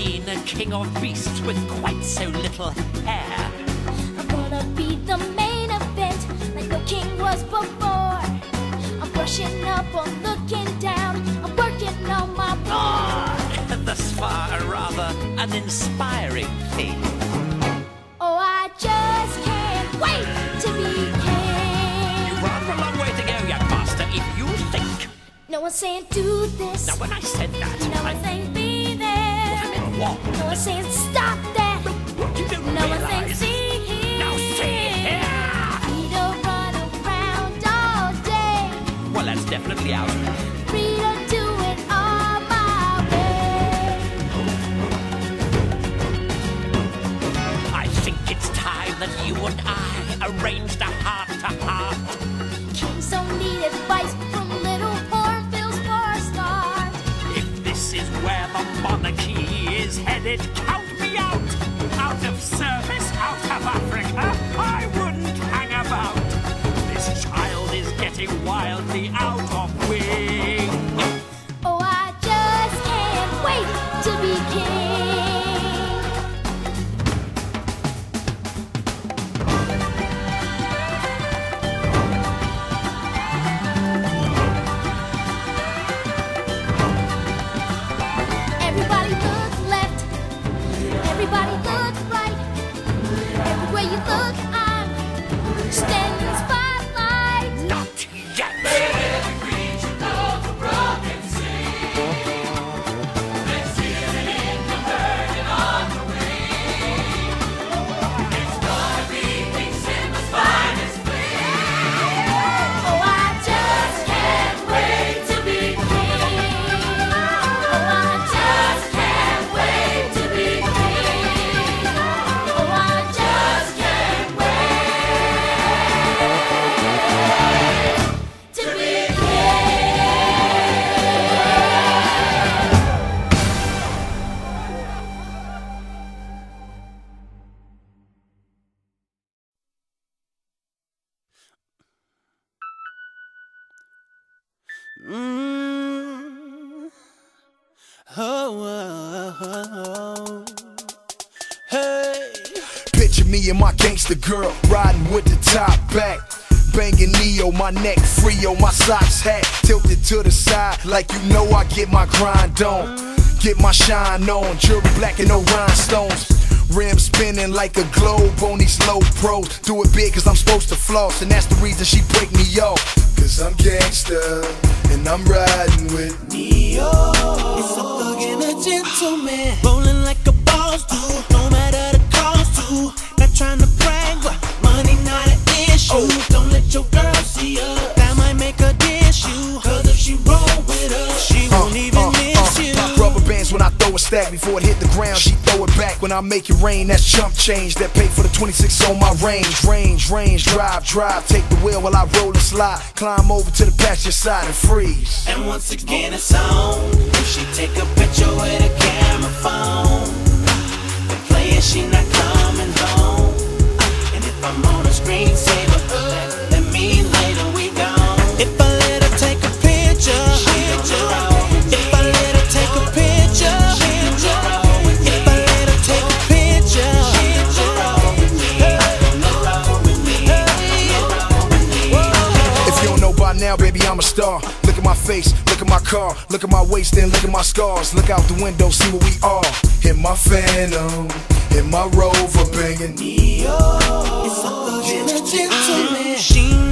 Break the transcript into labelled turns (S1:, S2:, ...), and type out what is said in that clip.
S1: seen a king of beasts with quite so little hair.
S2: I'm gonna be the main event, like the king was before. I'm brushing up, I'm looking down, I'm working on my
S1: Thus far, a rather uninspiring thing.
S2: Oh, I just can't wait to be king.
S1: You've rather a long way to go, young master, if you think.
S2: No one's saying do this.
S1: Now, when I said that,
S2: No one's saying be there.
S1: I meant what?
S2: No one's saying stop that.
S1: You don't
S2: No one's saying
S1: realize.
S2: see here.
S1: Now see here.
S2: We don't run around all day.
S1: Well, that's definitely out.
S2: Free to do it all my way.
S1: I think it's time that you and I arranged a heart-to-heart.
S2: Kings don't need advice from little hornbills for a start.
S1: If this is where the monarchy is headed, count me out. Out of service, out of Africa, I wouldn't hang about. This child is getting wildly out of wing.
S2: Oh, I just can't wait to be king. Everybody look left, everybody look right. Everywhere you look, I'm standing spotlight.
S1: Not yet.
S2: Oh, I just can't wait to be king. Oh, I just can't wait to be king. Oh, I just can't wait to be king.
S3: Hey. Picture me and my gangster girl riding with the top back, banging Neo, my neck free on my socks hat tilted to the side, like you know I get my grind on, get my shine on, jewelry black and no rhinestones. Rim spinning like a globe on these low pros. Do it big cause I'm supposed to floss, and that's the reason she break me off. Cause I'm gangster and I'm riding with
S4: Neo. It's a thug and a gentleman, rolling like a boss do, no matter the cost to. Not trying to brag, but money not an issue. Don't let your girl see us, that might make her dish you. Cause if she roll with us, she won't even miss you.
S3: Rubber bands when I throw a stack, before it hit the ground she throw it back. When I make it rain, that's chump change that pay for the 26 on my range. Range, drive, take the wheel while I roll and slide. Climb over to the passenger side and freeze.
S4: And once again it's on. If she take a picture with a camera phone, the player she not coming home. And if I'm on a screensaver, that mean later we gone. If I let her take a picture, if I let her take a picture, if I let her take a picture,
S3: If you don't know by now, baby, I'm a star. Look at my face, look at my car, look at my waist, then look at my scars. Look out the window, see what we are. In my Phantom, in my Rover, banging
S4: Neo. It's a thug and a gentleman. She